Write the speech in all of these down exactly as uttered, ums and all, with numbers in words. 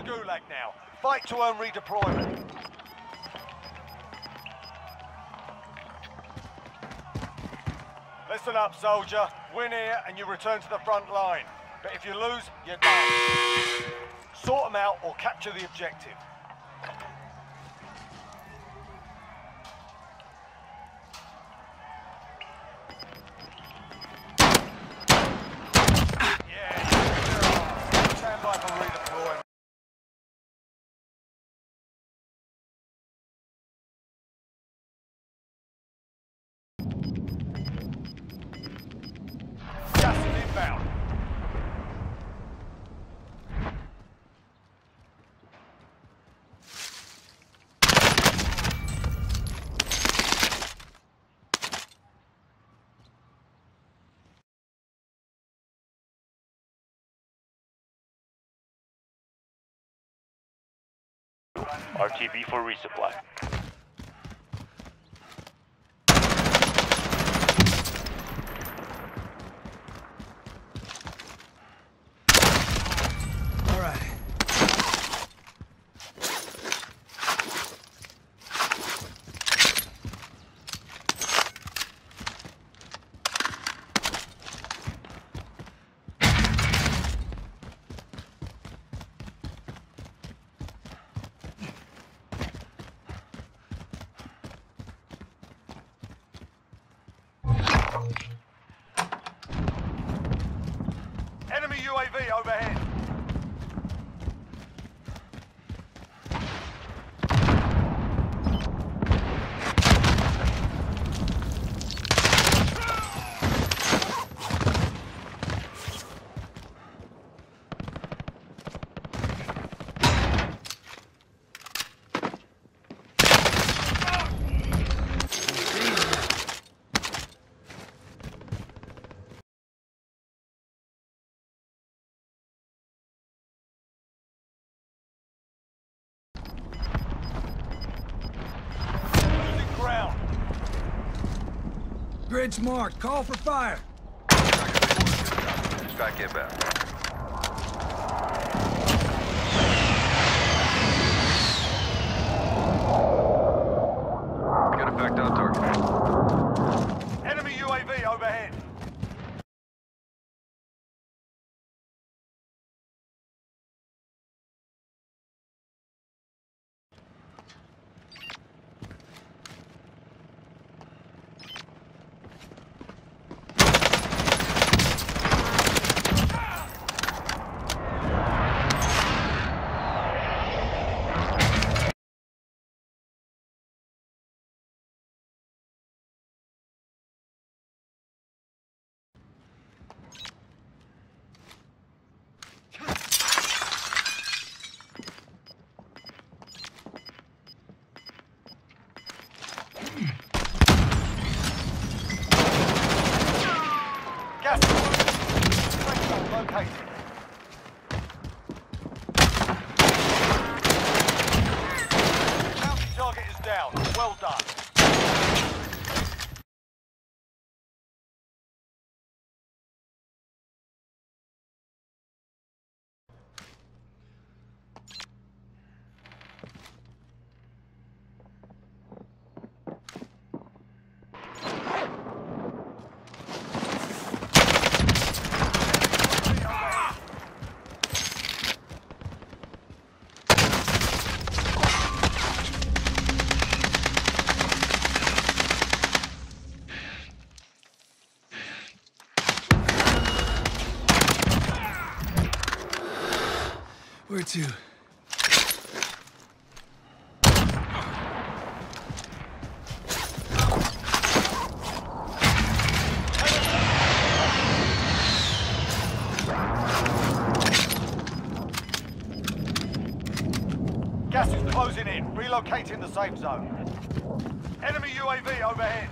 Gulag now. Fight to earn redeployment. Listen up, soldier. Win here and you return to the front line. But if you lose, you're done. Sort them out or capture the objective. Yeah, stand by for redeployment. Gas is inbound. R T B for resupply. All right. Enemy U A V overhead. Losing ground. Grid's marked. Call for fire. Strike inbound. Good effect on target. Enemy U A V overhead. Gas is located. Bounty target is down. Well done. Where to? Gas is closing in. Relocating the safe zone. Enemy U A V overhead.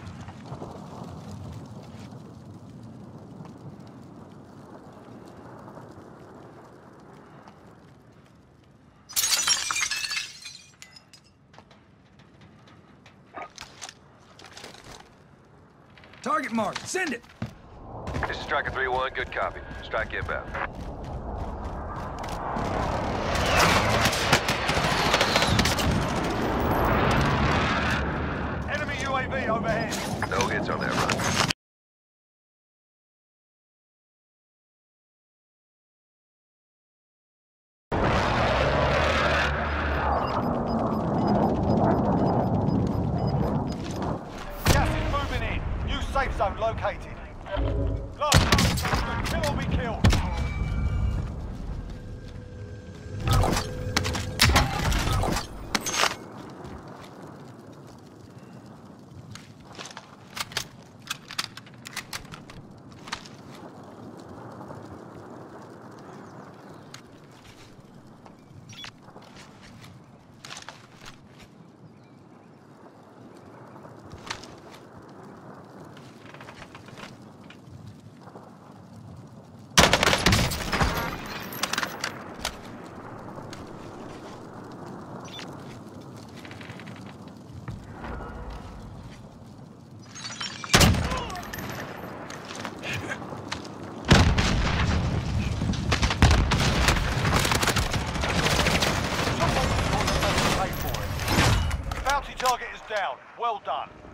Target marked. Send it. This is Striker three one. Good copy. Strike inbound. Well done.